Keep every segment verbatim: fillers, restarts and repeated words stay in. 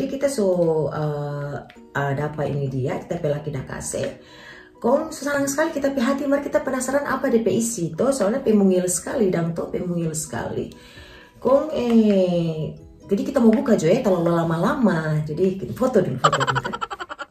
Kita so uh, uh, dapat ini dia, kita pelaki dah kasih. Kong senang sekali kita pi hati, mari kita penasaran apa D P isi to, soalnya pemungil sekali dang to, pemungil sekali. Kong eh, jadi kita mau buka jo ya, kalau lama-lama, jadi foto dulu, foto dulu kan.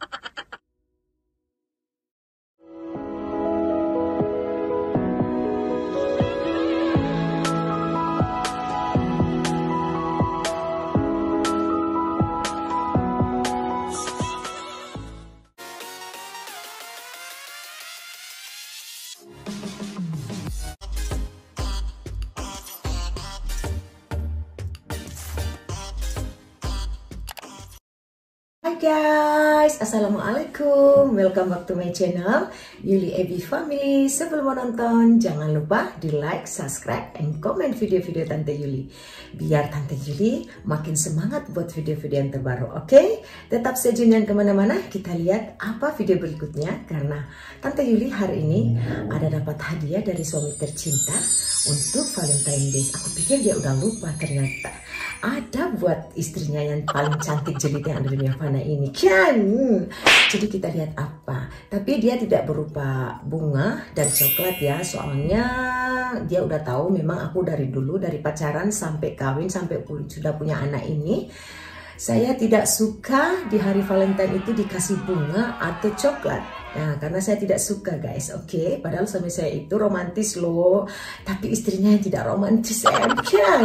Hai guys, assalamualaikum, welcome back to my channel Yuli Ebi Family. Sebelum menonton, jangan lupa di like, subscribe, and comment video-video Tante Yuli, biar Tante Yuli makin semangat buat video-video yang terbaru. Oke, okay? Tetap stay tune dan kemana-mana. Kita lihat apa video berikutnya, karena Tante Yuli hari ini ada dapat hadiah dari suami tercinta untuk Valentine Days. Aku pikir dia udah lupa, ternyata ada buat istrinya yang paling cantik jelita yang ada di dunia fana ini kan. Jadi kita lihat apa, tapi dia tidak berupa bunga dan coklat ya, soalnya dia udah tahu memang aku dari dulu, dari pacaran sampai kawin sampai sudah punya anak ini, saya tidak suka di hari Valentine itu dikasih bunga atau coklat. Nah, karena saya tidak suka guys, oke. Okay? Padahal suami saya itu romantis loh, tapi istrinya yang tidak romantis kan.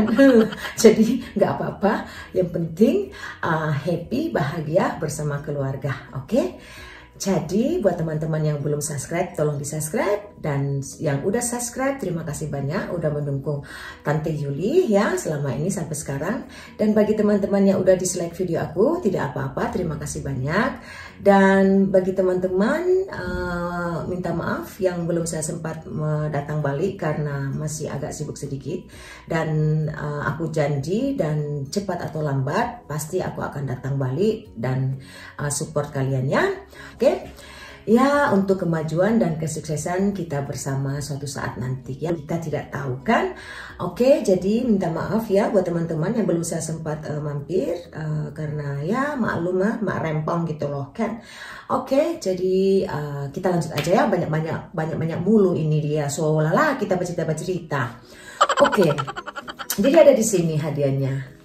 Jadi nggak apa-apa, yang penting uh, happy, bahagia bersama keluarga, oke? Okay? Jadi buat teman-teman yang belum subscribe, tolong di subscribe, dan yang udah subscribe terima kasih banyak udah mendukung Tante Yuli ya selama ini sampai sekarang. Dan bagi teman-teman yang udah dislike video aku, tidak apa-apa, terima kasih banyak. Dan bagi teman-teman uh, minta maaf yang belum saya sempat datang balik karena masih agak sibuk sedikit, dan uh, aku janji dan cepat atau lambat pasti aku akan datang balik dan uh, support kalian ya. Oke, okay? Ya, untuk kemajuan dan kesuksesan kita bersama suatu saat nanti ya, kita tidak tahu kan. Oke, okay, jadi minta maaf ya buat teman-teman yang belum saya sempat uh, mampir uh, karena ya maklum lah, mak rempong gitu loh kan. Oke, okay, jadi uh, kita lanjut aja ya, banyak-banyak banyak-banyak mulu ini dia. So lala kita bercerita-bercerita. Oke, okay. Jadi ada di sini hadiahnya.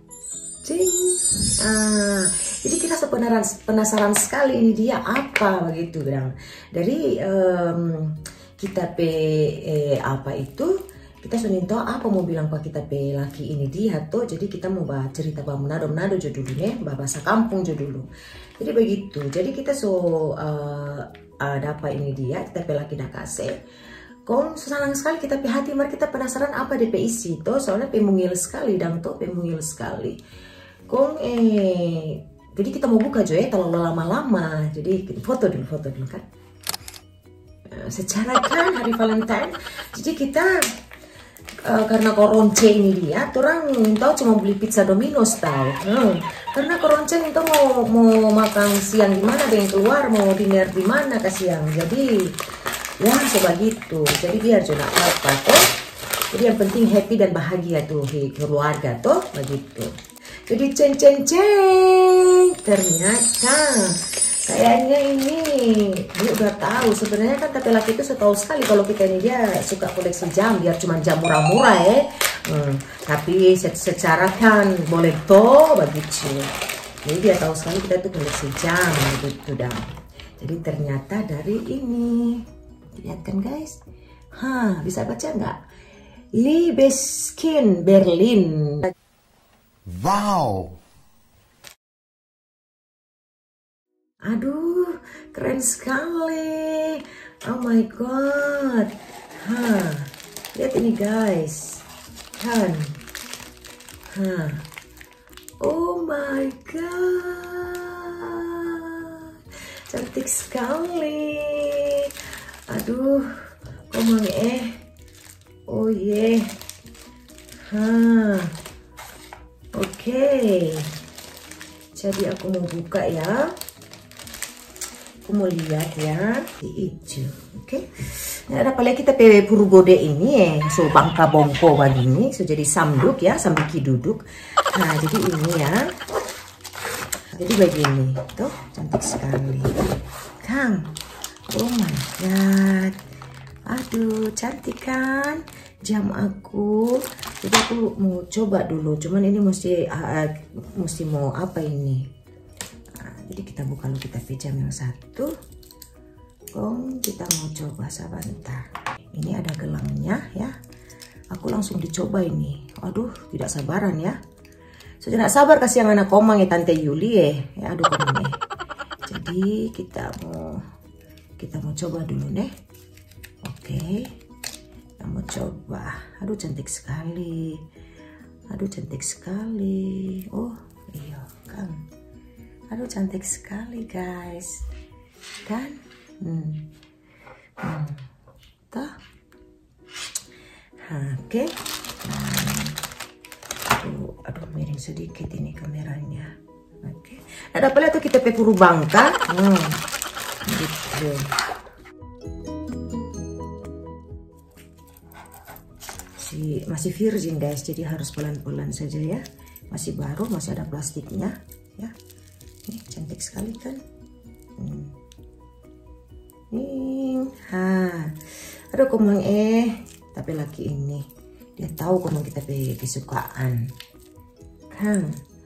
Cing. Ah, jadi kita sepenasaran, penasaran sekali ini dia apa begitu bilang. Dari um, kita pe eh, apa itu kita suninto apa mau bilang pak kita pe laki ini dia tuh. Jadi kita mau bahas cerita bah menado menado jo dulu nih, bahasa kampung jo dulu. Jadi begitu. Jadi kita so uh, ada apa ini dia kita pe laki dah kasih. Kong senang sekali kita pe hati, mari kita penasaran apa D P isi tuh, soalnya pemungil sekali dang tuh, pemungil sekali. Kong eh, jadi kita mau buka jo ya, kalau lama-lama, jadi foto dulu, foto dulu kan. Nah, secara kan hari Valentine, jadi kita uh, karena koronce ini dia, orang tahu cuma beli pizza Domino's tahu. Hmm, karena koronce itu mau mau makan siang di mana, dengan keluar mau dinner di mana ke siang, jadi ya sebegitu. Jadi biar juga apa tuh. Jadi yang penting happy dan bahagia tuh keluarga tuh begitu. Jadi ceng ceng ceng, ternyata kayaknya ini dia udah tahu. Sebenarnya kan tapi laki itu setahu sekali kalau kita ini dia suka koleksi jam, biar cuma jam murah-murah ya. Hmm, tapi secara kan boleh toh begitu. Jadi dia tahu sekali kita tuh koleksi jam gitu dah. Jadi ternyata dari ini, lihat kan guys, hah bisa baca nggak? Libeskind Berlin. Wow. Aduh, keren sekali. Oh my god. Hah, lihat ini guys. Kan. Hah. Oh my god. Cantik sekali. Aduh, ngomong eh. Oh yeah. Hah. Oke, okay. Jadi aku mau buka ya, aku mau lihat ya, di hijau, oke? Okay. Nah, ada paling kita pe puru gode ini ya, so bangka bongko begini, so jadi samduk ya, sambil duduk. Nah, jadi ini ya, Jadi begini, tuh cantik sekali, Kang. Oh my god, aduh cantik kan jam aku. Jadi aku mau coba dulu, cuman ini mesti uh, mesti mau apa ini? Nah, jadi kita buka dulu, kita pilih jam yang satu. Kong, kita mau coba sebentar. Ini ada gelangnya ya. Aku langsung dicoba ini. Aduh, tidak sabaran ya. Sudah tidak sabar kasih yang anak komang ya Tante Yuli ya. Ya aduh komang ya. Jadi kita mau kita mau coba dulu nih. Oke. Kita mau coba. Aduh cantik sekali. Aduh cantik sekali. Oh iya kan. Aduh cantik sekali guys. Kan? Hmm. Hmm. Tuh. Oke. Nah. Aduh, aduh miring sedikit ini kameranya. Oke. Ada apa tuh kita pepuru bangka? Hmm. Gitu. Si masih virgin guys, jadi harus pelan-pelan saja ya. Masih baru, masih ada plastiknya ya. Ini cantik sekali kan? Hmm. Nih, ha. Aduh komang eh, tapi laki ini dia tahu komang kita pe kesukaan kan.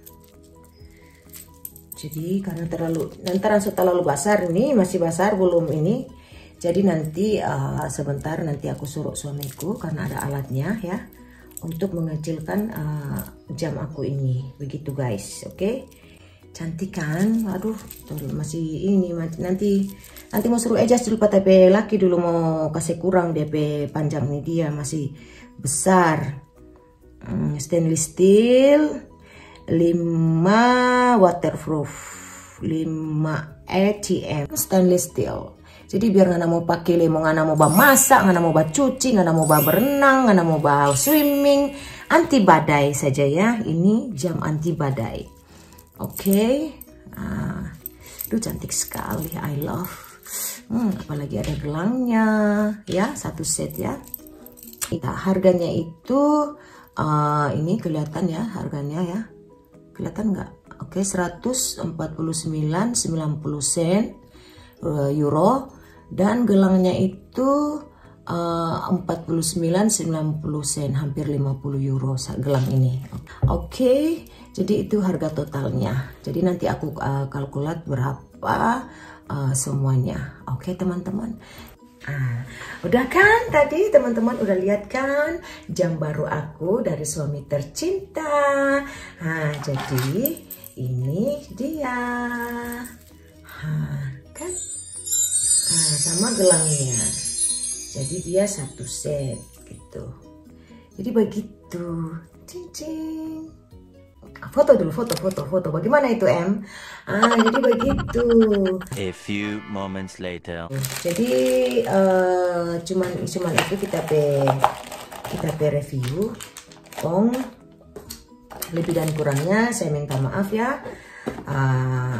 Jadi karena terlalu nanti langsung terlalu besar, ini masih besar belum ini. Jadi nanti uh, sebentar nanti aku suruh suamiku karena ada alatnya ya untuk mengecilkan uh, jam aku ini. Begitu guys, oke? Okay? Cantik kan? Aduh, masih ini nanti nanti mau suruh adjust dulu tapi laki dulu mau kasih kurang D P panjang ini, dia masih besar. Hmm, stainless steel, lima waterproof, lima A T M stainless steel. Jadi biar ngana mau pakai lemo, ngana mau bah masak, ngana mau bah cuci, ngana mau bah berenang, ngana mau bah swimming, anti badai saja ya. Ini jam anti badai. Oke. Okay. Nah, itu cantik sekali, I love. Hmm, apalagi ada gelangnya ya, satu set ya. Kita harganya itu uh, ini kelihatan ya harganya ya, kelihatan nggak? Oke, seratus empat puluh sembilan koma sembilan puluh sen uh, euro, dan gelangnya itu uh, empat puluh sembilan koma sembilan puluh sen, hampir lima puluh euro gelang ini. Oke, jadi itu harga totalnya. Jadi nanti aku uh, kalkulat berapa uh, semuanya. Oke teman-teman. Ah, udah kan tadi teman-teman udah lihat kan jam baru aku dari suami tercinta. Nah, jadi ini dia. Nah, kan? Nah, sama gelangnya. Jadi dia satu set gitu. Jadi begitu. Cincin. Foto dulu, foto, foto, foto. Bagaimana itu em? Ah, jadi begitu. A few moments later. Jadi uh, cuman cuman itu kita pe kita pe review. Kong lebih dan kurangnya saya minta maaf ya. Uh,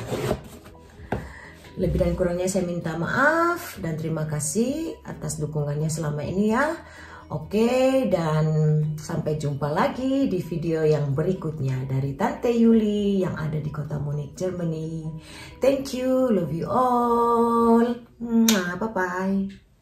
lebih dan kurangnya saya minta maaf dan terima kasih atas dukungannya selama ini ya. Oke, dan sampai jumpa lagi di video yang berikutnya dari Tante Yuli yang ada di kota Munich, Germany. Thank you, love you all. Bye bye.